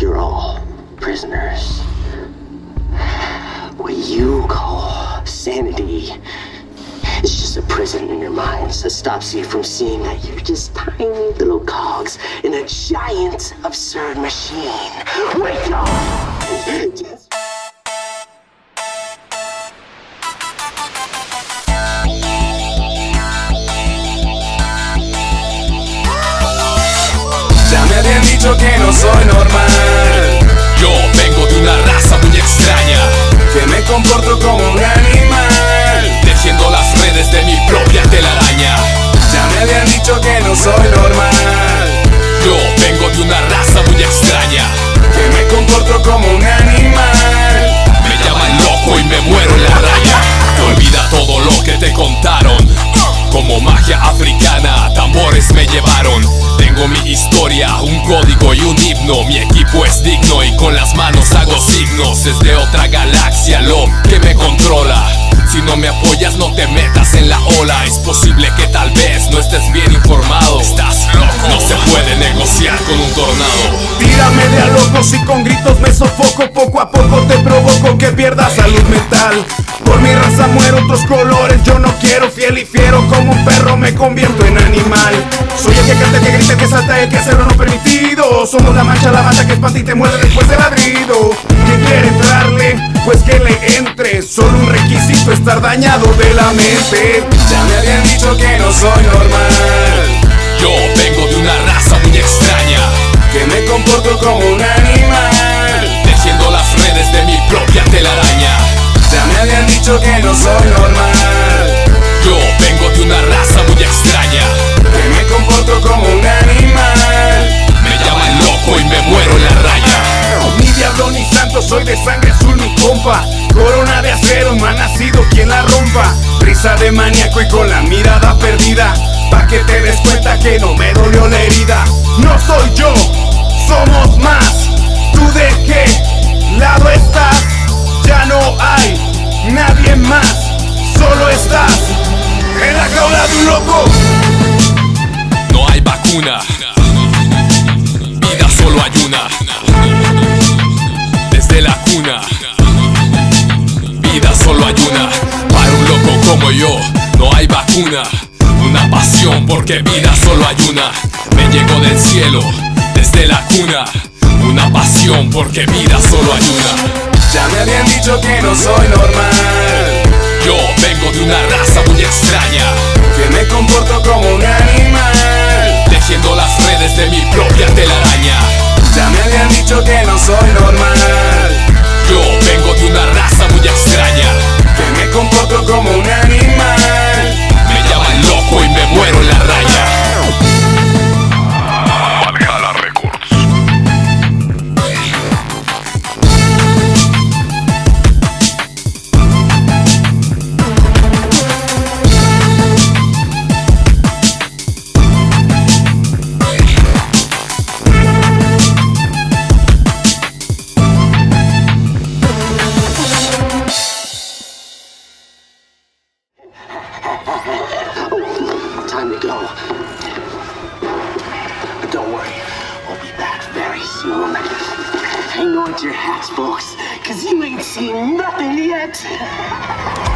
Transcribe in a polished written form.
You're all prisoners. What you call sanity is just a prison in your minds that stops you from seeing that you're just tiny little cogs in a giant, absurd machine. Wake up! Ya me habían dicho que no soy normal. Yo vengo de una raza muy extraña, que me comporto como un animal, tejiendo las redes de mi propia telaraña. Ya me habían dicho que no soy normal. Yo vengo de una raza muy extraña, que me comporto como un animal. Me llaman loco y me muero en la raya. Olvida todo lo que te contaron. Como magia africana, tambores me llevaron. Tengo mi historia, un código y un himno. Mi equipo es digno y con las manos hago signos. Es de otra galaxia lo que me controla. Si no me apoyas no te metas en la ola. Es posible que tal vez no estés bien informado. Estás loco, no se puede negociar con un tornado. Tírame de a loco si con gritos me sofoco. Poco a poco te provoco que pierdas salud mental. Por mi raza muero otros colores, yo no quiero. Fiel y fiero como un perro me convierto en animal. Soy el que canta, el que grita, el que salta, el que hace lo no permitido. Somos la mancha, la banda que espanta y te muerde después del ladrido. ¿Quién quiere entrarle? Pues que le entre. Solo un requisito, estar dañado de la mente. Ya me habían dicho que no soy normal. Yo vengo de una raza muy extraña, que me comporto como un animal, tejiendo las redes de mi propia telaraña. Ya me habían dicho que no soy normal. Yo vengo de una raza muy extraña, que me comporto como un animal. Me llaman loco y me muero en la raya. Ni diablo ni santo, soy de sangre azul mi compa. Corona de acero, no ha nacido quien la rompa. Risa de maníaco y con la mirada perdida, pa' que te des cuenta que no me dolió la herida. No soy yo, somos más. ¿Tú de qué lado estás? Ya no hay nadie más, solo estás en la jaula de un loco. No hay vacuna, vida solo hay una. Desde la cuna, vida solo hay una. Para un loco como yo, no hay vacuna. Una pasión porque vida solo hay una. Me llegó del cielo, desde la cuna. Una pasión porque vida solo hay una. Ya me habían dicho que no soy normal. Yo vengo de una raza muy extraña, que me comporto como un animal, tejiendo las redes de mi propia telaraña. Ya me habían dicho que no soy normal. Yo vengo de una raza muy extraña, que me comporto como un animal. Me llaman loco y me muero en la raya. Valhalla Records. Time to go. But don't worry, we'll be back very soon. Hang on to your hats, folks, 'cause you ain't seen nothing yet.